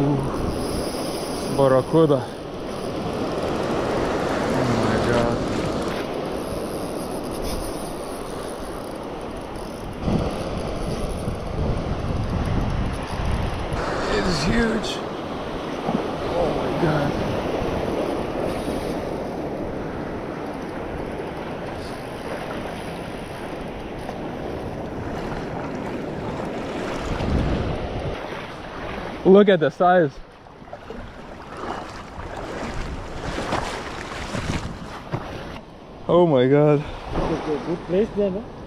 Barracuda. Oh my god. It is huge. Oh my god. Look at the size. Oh my god. Good place there, no?